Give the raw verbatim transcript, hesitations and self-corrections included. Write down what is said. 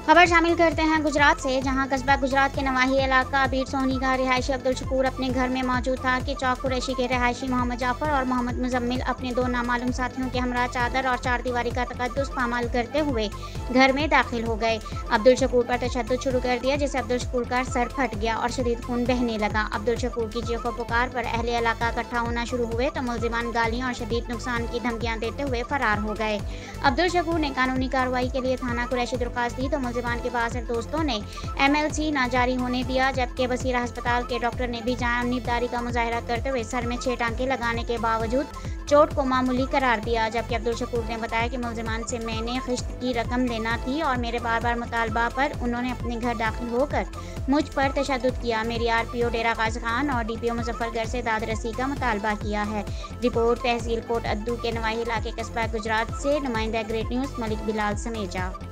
खबर शामिल करते हैं गुजरात से, जहां कस्बा गुजरात के नवाही इलाका बीर सोहनी का रिहायशी अब्दुल शकूर अपने घर में मौजूद था कि चौक कुरैशी के रिहायशी मोहम्मद जाफर और मोहम्मद मुजम्मिल अपने दो नामालूम साथियों के हमरा चादर और चारदीवारी का तकद्दुस पामाल करते हुए घर में दाखिल हो गए। अब्दुल शकूर पर तशद्दुद शुरू कर दिया, जिससे अब्दुल शकूर का सर फट गया और शदीद खून बहने लगा। अब्दुल शकूर की चीखों पुकार पर अहले इलाका इकट्ठा होना शुरू हुए तो मुलजिमान गालियां और शदीद नुकसान की धमकियां देते हुए फरार हो गए। अब्दुल शकूर ने कानूनी कार्रवाई के लिए थाना कुरैशी दरख्वास्त दी तो मुलजिमान के पास दोस्तों ने एमएलसी ना जारी होने दिया, जबकि बसीरा अस्पताल के डॉक्टर ने भी जानिबदारी का मुजाहरा करते हुए सर में छह टांके लगाने के बावजूद चोट को मामूली करार दिया। जबकि अब्दुल शकूर ने बताया कि मुलजिमान से मैंने किश्त की रकम लेना थी और मेरे बार बार मुतालबा पर उन्होंने अपने घर दाखिल होकर मुझ पर तशद्दुद किया। मेरी आरपीओ डेरा गाजी खान और डीपीओ मुजफ्फरगढ़ से दादरसी का मुतालबा किया है। रिपोर्ट तहसील कोट अद्दू के नवाही इलाके कस्बा गुजरात से नुमाइंदा ग्रेट न्यूज़ मलिक बिलाल समेजा।